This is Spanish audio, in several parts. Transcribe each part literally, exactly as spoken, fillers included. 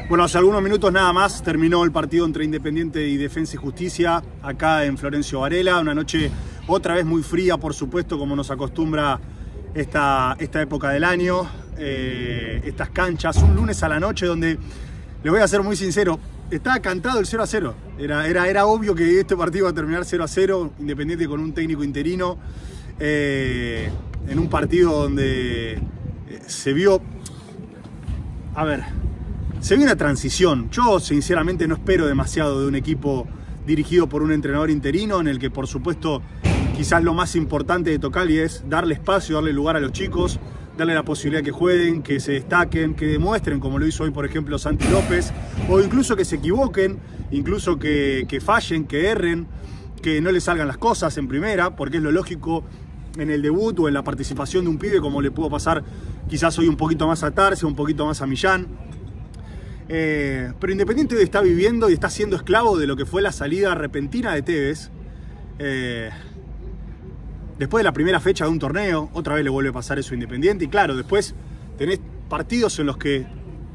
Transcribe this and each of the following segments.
Bueno, hace algunos minutos nada más terminó el partido entre Independiente y Defensa y Justicia acá en Florencio Varela. Una noche otra vez muy fría, por supuesto, como nos acostumbra esta, esta época del año. Eh, estas canchas, un lunes a la noche donde, les voy a ser muy sincero, estaba cantado el cero a cero. Era, era, era obvio que este partido iba a terminar cero a cero, Independiente con un técnico interino, eh, en un partido donde eh, se vio... A ver... Se vio una transición. Yo sinceramente no espero demasiado de un equipo dirigido por un entrenador interino, en el que por supuesto quizás lo más importante de Tocali es darle espacio, darle lugar a los chicos, darle la posibilidad que jueguen, que se destaquen, que demuestren, como lo hizo hoy por ejemplo Santi López, o incluso que se equivoquen, incluso que, que fallen, que erren, que no les salgan las cosas en primera, porque es lo lógico en el debut o en la participación de un pibe, como le pudo pasar quizás hoy un poquito más a Tarse, un poquito más a Millán. Eh, pero Independiente está viviendo y está siendo esclavo de lo que fue la salida repentina de Tevez. Eh, después de la primera fecha de un torneo, otra vez le vuelve a pasar eso a Independiente. Y claro, después tenés partidos en los que...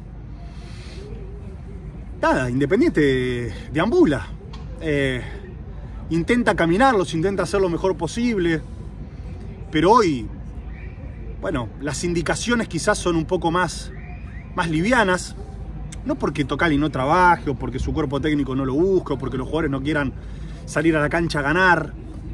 Nada, Independiente deambula. Eh, intenta caminarlos, intenta hacer lo mejor posible. Pero hoy, bueno, las indicaciones quizás son un poco más, más livianas. No porque Tocali no trabaje, o porque su cuerpo técnico no lo busque, o porque los jugadores no quieran salir a la cancha a ganar.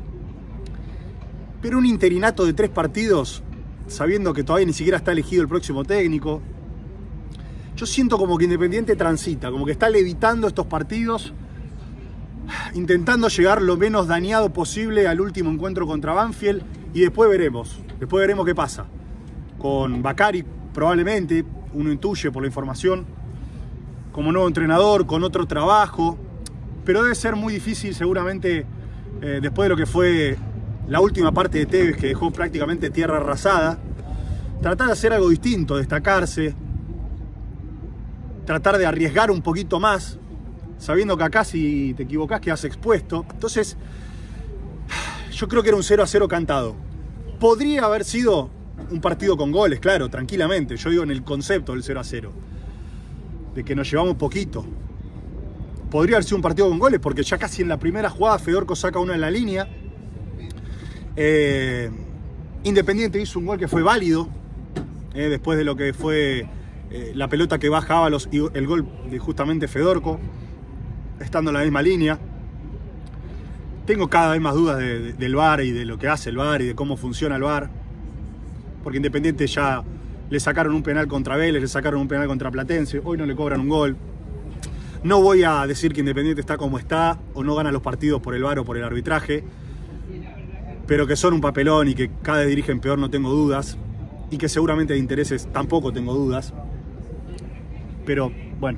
Pero un interinato de tres partidos, sabiendo que todavía ni siquiera está elegido el próximo técnico. Yo siento como que Independiente transita, como que está levitando estos partidos, intentando llegar lo menos dañado posible al último encuentro contra Banfield, y después veremos, después veremos qué pasa. Con Bacari probablemente, uno intuye por la información, como nuevo entrenador, con otro trabajo, pero debe ser muy difícil seguramente, eh, después de lo que fue la última parte de Tevez, que dejó prácticamente tierra arrasada, tratar de hacer algo distinto, destacarse, tratar de arriesgar un poquito más, sabiendo que acá si te equivocás quedás expuesto. Entonces, yo creo que era un cero a cero cantado. Podría haber sido un partido con goles, claro, tranquilamente, yo digo en el concepto del cero a cero. De que nos llevamos poquito. Podría haber sido un partido con goles, porque ya casi en la primera jugada Fedorco saca uno en la línea. Eh, Independiente hizo un gol que fue válido, eh, después de lo que fue eh, la pelota que baja Ábalos y el gol de justamente Fedorco, estando en la misma línea. Tengo cada vez más dudas de, de, del V A R y de lo que hace el V A R y de cómo funciona el V A R, porque Independiente ya... Le sacaron un penal contra Vélez, le sacaron un penal contra Platense, hoy no le cobran un gol. No voy a decir que Independiente está como está o no gana los partidos por el V A R o por el arbitraje, pero que son un papelón y que cada vez dirigen peor, no tengo dudas, y que seguramente de intereses tampoco tengo dudas. Pero bueno,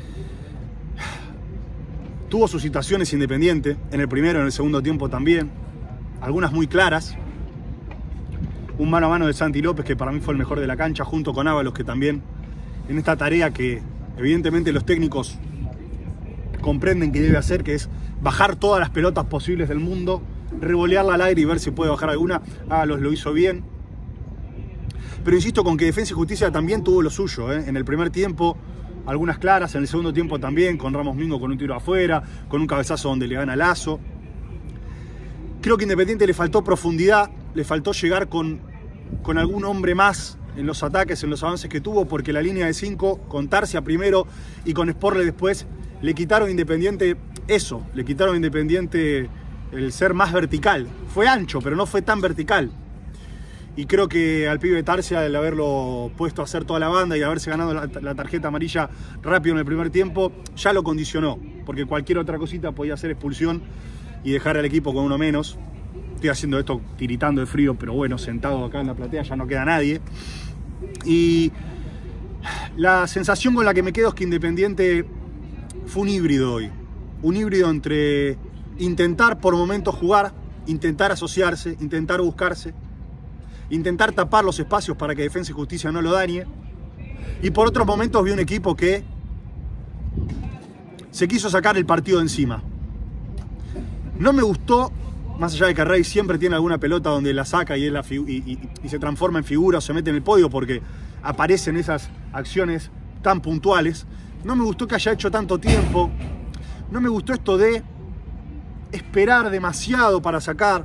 tuvo sus situaciones Independiente, en el primero, en el segundo tiempo también, algunas muy claras. Un mano a mano de Santi López, que para mí fue el mejor de la cancha, junto con Ábalos, que también en esta tarea que evidentemente los técnicos comprenden que debe hacer, que es bajar todas las pelotas posibles del mundo, revolearla al aire y ver si puede bajar alguna. Ábalos lo hizo bien. Pero insisto con que Defensa y Justicia también tuvo lo suyo, ¿eh? En el primer tiempo algunas claras, en el segundo tiempo también, con Ramos Mingo con un tiro afuera, con un cabezazo donde le gana Lazo. Creo que a Independiente le faltó profundidad, le faltó llegar con, con algún hombre más en los ataques, en los avances que tuvo, porque la línea de cinco, con Tarsia primero y con Sporle después, le quitaron a Independiente eso, le quitaron a Independiente el ser más vertical. Fue ancho, pero no fue tan vertical. Y creo que al pibe Tarsia, el haberlo puesto a hacer toda la banda y haberse ganado la, la tarjeta amarilla rápido en el primer tiempo, ya lo condicionó, porque cualquier otra cosita podía ser expulsión y dejar al equipo con uno menos. Estoy haciendo esto tiritando de frío, pero bueno, sentado acá en la platea ya no queda nadie. Y la sensación con la que me quedo es que Independiente fue un híbrido hoy. Un híbrido entre intentar por momentos jugar, intentar asociarse, intentar buscarse, intentar tapar los espacios para que Defensa y Justicia no lo dañe. Y por otros momentos vi un equipo que se quiso sacar el partido de encima. No me gustó, más allá de que Rey siempre tiene alguna pelota donde la saca y, es la y, y, y se transforma en figura o se mete en el podio, porque aparecen esas acciones tan puntuales, No me gustó que haya hecho tanto tiempo. No me gustó esto de esperar demasiado para sacar.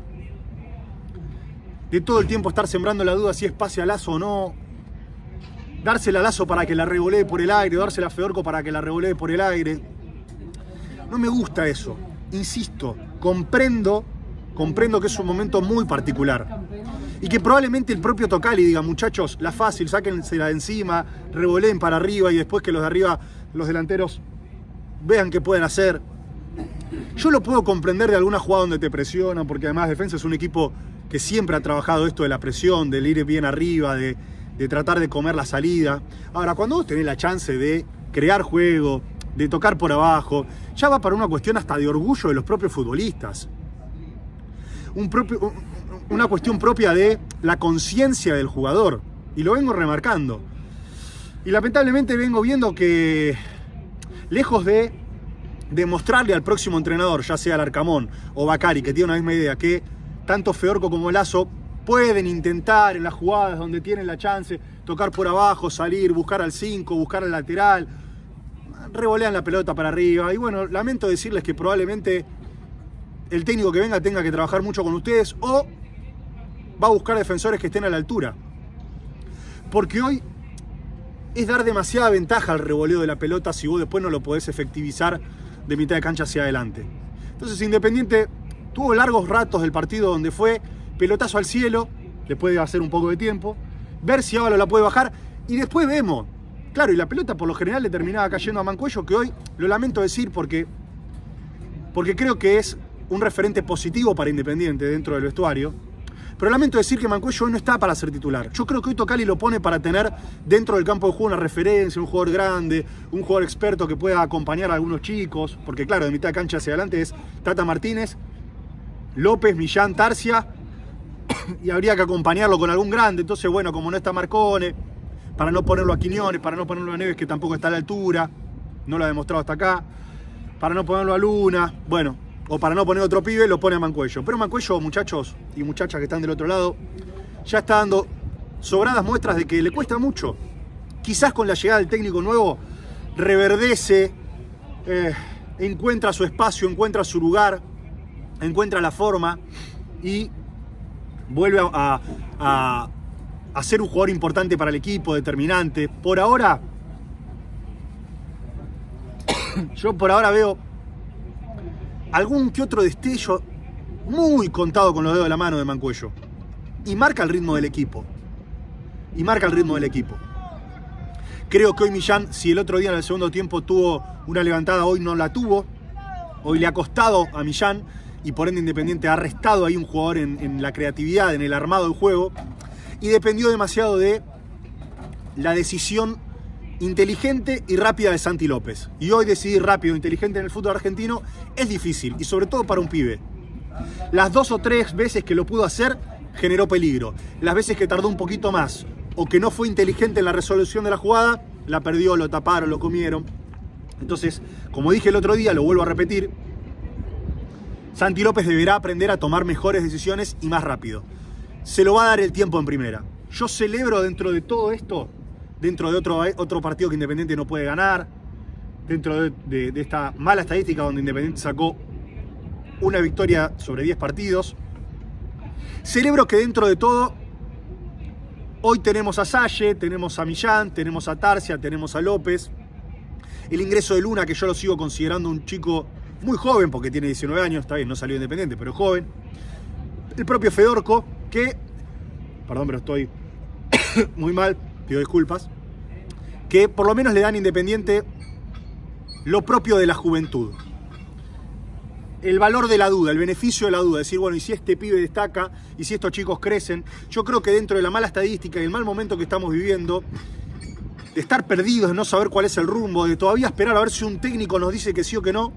De todo el tiempo estar sembrando la duda si es pase a Lazo o no. Dársela a Lazo para que la revolee por el aire. Dársela a Feorco para que la revolee por el aire. No me gusta eso. Insisto, comprendo, comprendo que es un momento muy particular. Y que probablemente el propio Tocali diga, muchachos, la fácil, sáquensela de encima, revoleen para arriba y después que los de arriba, los delanteros, vean qué pueden hacer. Yo lo puedo comprender de alguna jugada donde te presionan, porque además Defensa es un equipo que siempre ha trabajado esto de la presión, del ir bien arriba, de, de tratar de comer la salida. Ahora, cuando vos tenés la chance de crear juego, de tocar por abajo, ya va para una cuestión hasta de orgullo de los propios futbolistas. Un propio, una cuestión propia de la conciencia del jugador. Y lo vengo remarcando. Y lamentablemente vengo viendo que, lejos de demostrarle al próximo entrenador, ya sea Larcamón o Bacari, que tiene una misma idea, que tanto Feorco como Lazo pueden intentar en las jugadas donde tienen la chance, tocar por abajo, salir, buscar al cinco, buscar al lateral, revolean la pelota para arriba. Y bueno, lamento decirles que probablemente el técnico que venga tenga que trabajar mucho con ustedes o va a buscar defensores que estén a la altura. Porque hoy es dar demasiada ventaja al revoleo de la pelota si vos después no lo podés efectivizar de mitad de cancha hacia adelante. Entonces Independiente tuvo largos ratos del partido donde fue pelotazo al cielo, después de hacer un poco de tiempo, ver si Ávalo la puede bajar y después vemos. Claro, y la pelota por lo general le terminaba cayendo a Mancuello, que hoy lo lamento decir porque, porque creo que es un referente positivo para Independiente dentro del vestuario. Pero lamento decir que Mancuello hoy no está para ser titular. Yo creo que hoy Tocali lo pone para tener dentro del campo de juego una referencia, un jugador grande, un jugador experto que pueda acompañar a algunos chicos. Porque claro, de mitad de cancha hacia adelante es Tata Martínez, López, Millán, Tarcia, y habría que acompañarlo con algún grande. Entonces, bueno, como no está Marcone, para no ponerlo a Quiñones, para no ponerlo a Neves, que tampoco está a la altura, no lo ha demostrado hasta acá, para no ponerlo a Luna, bueno, o para no poner otro pibe, lo pone a Mancuello. Pero Mancuello, muchachos y muchachas que están del otro lado, ya está dando sobradas muestras de que le cuesta mucho. Quizás con la llegada del técnico nuevo reverdece, eh, encuentra su espacio, encuentra su lugar, encuentra la forma y vuelve a, a, a, a ser un jugador importante para el equipo, determinante. Por ahora, yo por ahora veo algún que otro destello muy contado con los dedos de la mano de Mancuello. Y marca el ritmo del equipo. Y marca el ritmo del equipo. Creo que hoy Millán, si el otro día en el segundo tiempo tuvo una levantada, hoy no la tuvo. Hoy le ha costado a Millán y por ende Independiente ha restado ahí un jugador en, en la creatividad, en el armado del juego. Y dependió demasiado de la decisión inteligente y rápida de Santi López. Y hoy decidir rápido e inteligente en el fútbol argentino es difícil, y sobre todo para un pibe. Las dos o tres veces que lo pudo hacer generó peligro. Las veces que tardó un poquito más o que no fue inteligente en la resolución de la jugada, la perdió, lo taparon, lo comieron. Entonces, como dije el otro día, lo vuelvo a repetir, Santi López deberá aprender a tomar mejores decisiones y más rápido. Se lo va a dar el tiempo en primera. Yo celebro dentro de todo esto, dentro de otro, otro partido que Independiente no puede ganar, dentro de, de, de esta mala estadística donde Independiente sacó una victoria sobre diez partidos. Celebro que dentro de todo, hoy tenemos a Salle, tenemos a Millán, tenemos a Tarcia, tenemos a López. El ingreso de Luna, que yo lo sigo considerando un chico muy joven, porque tiene diecinueve años, está bien, no salió Independiente, pero joven. El propio Feorco, que, perdón, pero estoy muy mal, pido disculpas, que por lo menos le dan a Independiente lo propio de la juventud. El valor de la duda, el beneficio de la duda, decir, bueno, y si este pibe destaca, y si estos chicos crecen. Yo creo que dentro de la mala estadística y el mal momento que estamos viviendo, de estar perdidos, de no saber cuál es el rumbo, de todavía esperar a ver si un técnico nos dice que sí o que no,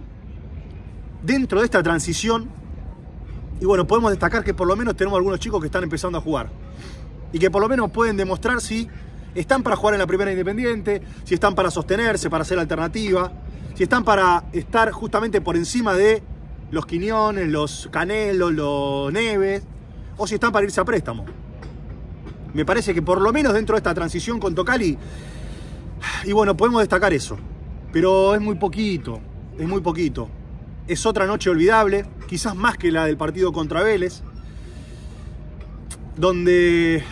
dentro de esta transición, y bueno, podemos destacar que por lo menos tenemos algunos chicos que están empezando a jugar, y que por lo menos pueden demostrar si están para jugar en la primera Independiente, si están para sostenerse, para hacer alternativa, si están para estar justamente por encima de los Quiñones, los Canelos, los Neves, o si están para irse a préstamo. Me parece que por lo menos dentro de esta transición con Tocali Y bueno, podemos destacar eso. Pero es muy poquito, es muy poquito. Es otra noche olvidable, quizás más que la del partido contra Vélez, donde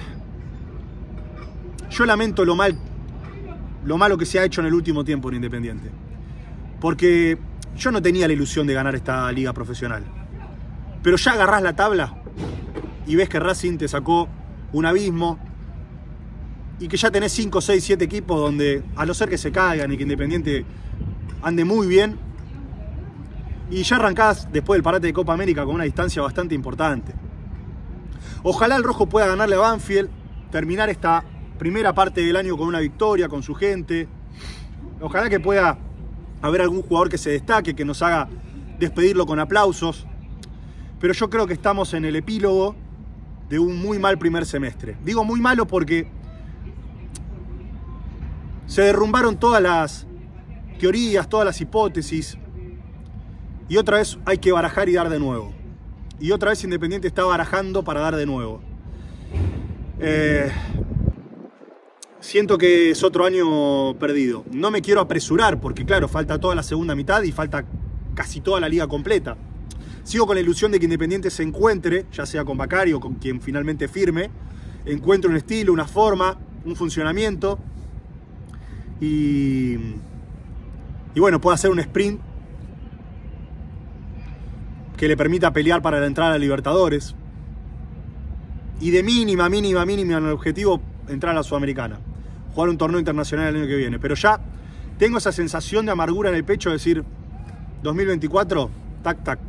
yo lamento lo mal, lo malo que se ha hecho en el último tiempo en Independiente. Porque yo no tenía la ilusión de ganar esta liga profesional. Pero ya agarrás la tabla y ves que Racing te sacó un abismo y que ya tenés cinco, seis, siete equipos donde, a no ser que se caigan y que Independiente ande muy bien, y ya arrancás después del parate de Copa América con una distancia bastante importante. Ojalá el Rojo pueda ganarle a Banfield, terminar esta primera parte del año con una victoria, con su gente. Ojalá que pueda haber algún jugador que se destaque, que nos haga despedirlo con aplausos. Pero yo creo que estamos en el epílogo de un muy mal primer semestre. Digo muy malo porque se derrumbaron todas las teorías, todas las hipótesis. Y otra vez hay que barajar y dar de nuevo. Y otra vez Independiente está barajando para dar de nuevo. Eh, siento que es otro año perdido. No me quiero apresurar porque, claro, falta toda la segunda mitad y falta casi toda la liga completa. Sigo con la ilusión de que Independiente se encuentre, ya sea con Bacari o con quien finalmente firme, encuentre un estilo, una forma, un funcionamiento y, y bueno, pueda hacer un sprint que le permita pelear para la entrada a Libertadores y de mínima, mínima, mínima en el objetivo entrar a la Sudamericana, jugar un torneo internacional el año que viene. Pero ya tengo esa sensación de amargura en el pecho de decir dos mil veinticuatro, tac, tac.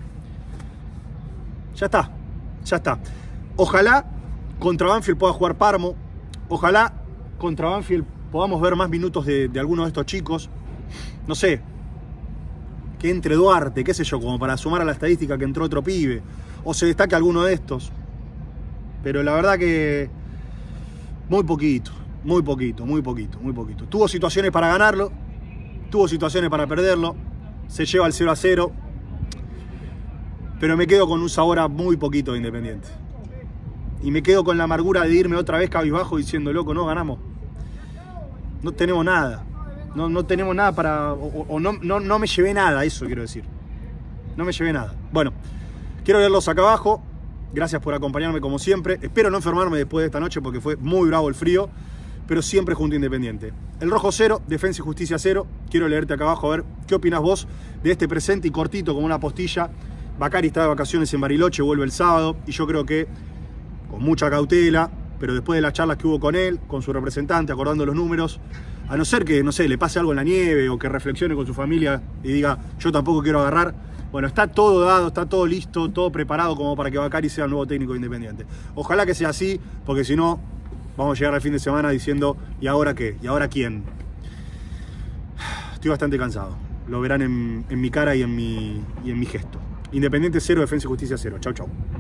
Ya está, ya está. Ojalá contra Banfield pueda jugar Parmo. Ojalá contra Banfield podamos ver más minutos de, de algunos de estos chicos. No sé, que entre Duarte, qué sé yo, como para sumar a la estadística que entró otro pibe. O se destaque alguno de estos. Pero la verdad que muy poquito, muy poquito, muy poquito, muy poquito. Tuvo situaciones para ganarlo, tuvo situaciones para perderlo. Se lleva el cero a cero. Pero me quedo con un sabor a muy poquito de Independiente. Y me quedo con la amargura de irme otra vez cabizbajo diciendo, loco, no ganamos. No tenemos nada. No, no tenemos nada para... O, o no, no, no me llevé nada, eso quiero decir. No me llevé nada. Bueno, quiero verlos acá abajo. Gracias por acompañarme como siempre. Espero no enfermarme después de esta noche porque fue muy bravo el frío. Pero siempre junto a Independiente. El Rojo cero, Defensa y Justicia cero. Quiero leerte acá abajo a ver qué opinas vos de este presente y cortito como una postilla. Bacari está de vacaciones en Bariloche, vuelve el sábado y yo creo que con mucha cautela, pero después de las charlas que hubo con él, con su representante, acordando los números, a no ser que, no sé, le pase algo en la nieve o que reflexione con su familia y diga, yo tampoco quiero agarrar. Bueno, está todo dado, está todo listo, todo preparado como para que Bacari sea el nuevo técnico de Independiente. Ojalá que sea así, porque si no, vamos a llegar al fin de semana diciendo, ¿y ahora qué? ¿Y ahora quién? Estoy bastante cansado. Lo verán en, en mi cara y en mi, y en mi gesto. Independiente cero, Defensa y Justicia cero. Chau, chau.